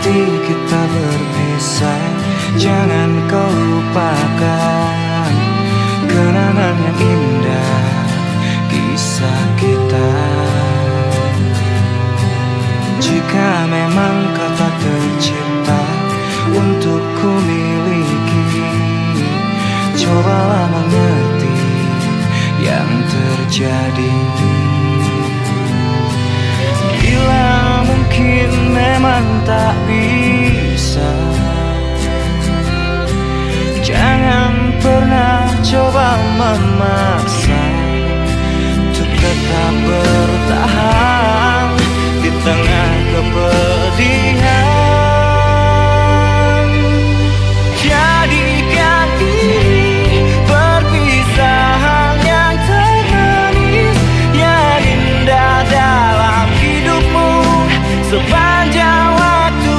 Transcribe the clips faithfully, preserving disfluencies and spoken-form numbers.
hati kita berpisah, jangan kau lupakan kenangan yang indah, kisah kita. Jika memang kau tak tercipta untuk ku miliki, cobalah mengerti yang terjadi. Bila mungkin memang tak bisa, jangan pernah coba memaksa untuk tetap bertahan di tengah kepedihan. Jadikan ini perpisahan yang termanis, yang indah dalam hidupmu sepanjang waktu.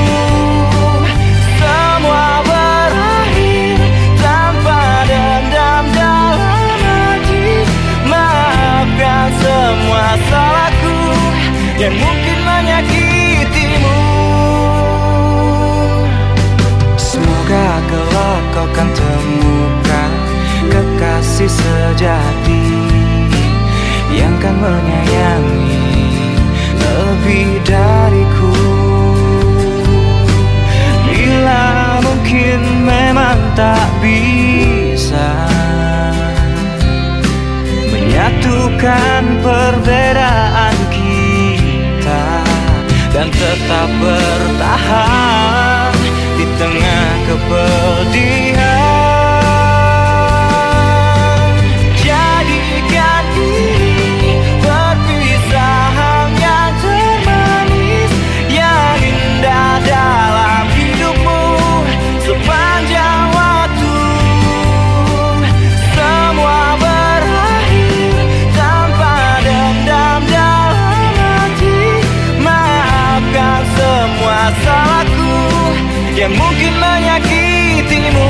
Semua berakhir tanpa dendam dalam hati. Maafkan semua salahku yang mungkin menyakitimu. Semoga kelak kau kan temukan kekasih sejati yang kan menyayangi lebih dariku. Bila mungkin memang tak bisa menyatukan perbedaan kita dan tetap bertahan di tengah kepedihan. Jadikan ini perpisahan yang termanis, yang indah dalam hidupmu sepanjang waktu. Semua berakhir tanpa dendam dalam hati. Maafkan semua salahku yang mungkin menyakitimu.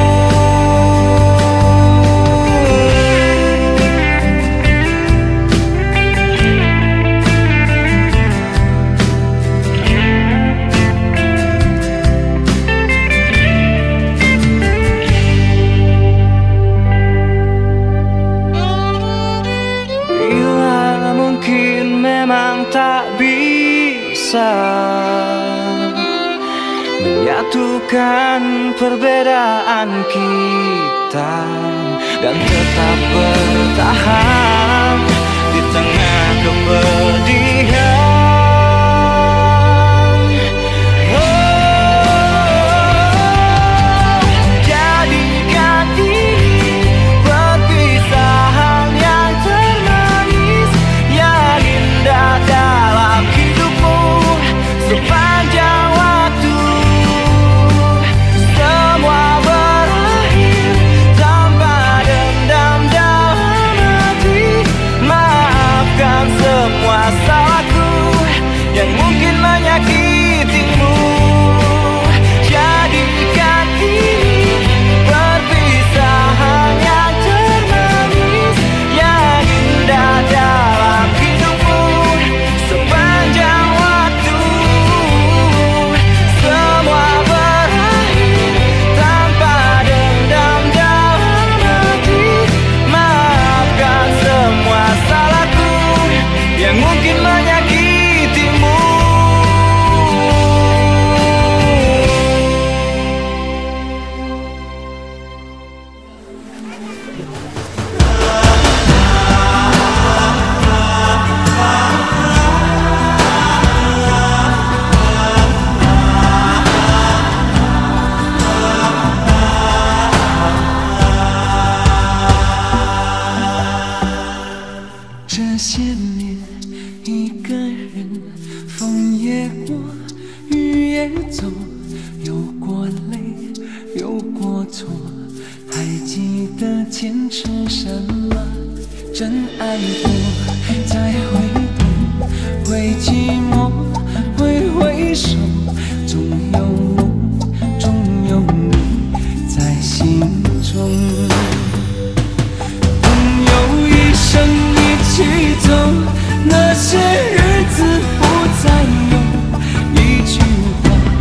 Bila mungkin memang tak bisa menyatukan perbedaan kita dan tetap bertahan di tengah kepedihan. Oh, jadikan ini perpisahan yang termanis, yang indah dalam hidupmu sepanjang waktu. Semua salahku yang mungkin menyakitimu. Jadikan ini perpisahan yang termanis, yang indah dalam hidupmu sepanjang waktu. Semua berakhir tanpa dendam dalam hati. Maafkan semua salahku yang mungkin menyakitimu. 那些日子不再有一句话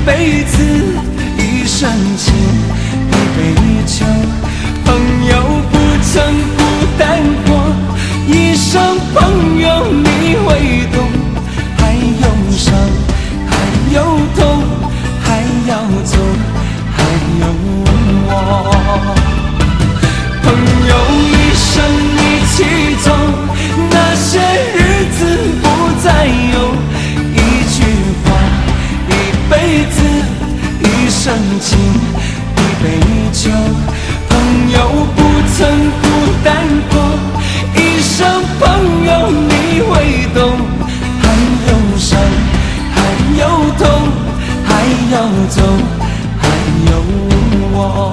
辈子一生情，一杯酒，朋友不曾孤单过，一生朋友你会懂，还有伤，还有痛，还要走，还有我。朋友一生一起走，那些日子不再有，一句话，一辈子，一生情，一杯酒，朋友不曾孤单过，一生朋友你会懂，还有伤，还有痛，还要走，还有我。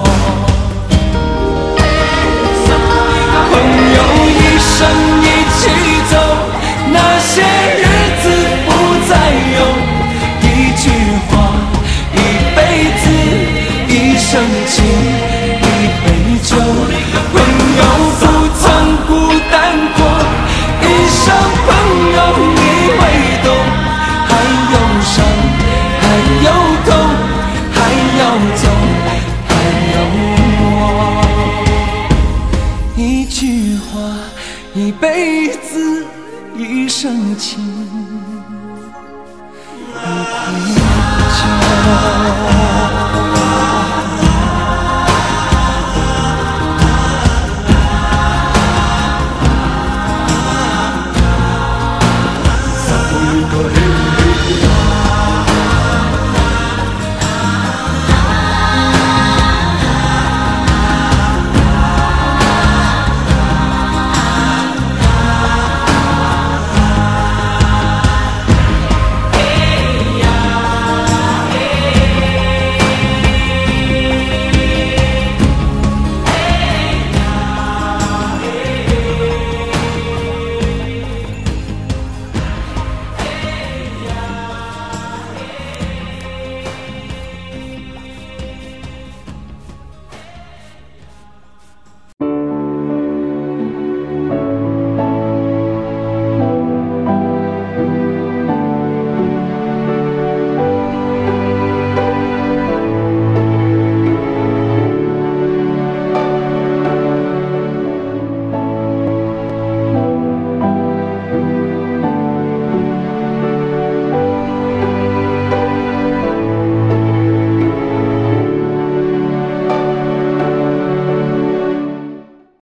朋友一生一起走，那些日子不再有，一句话，一辈子，一生情。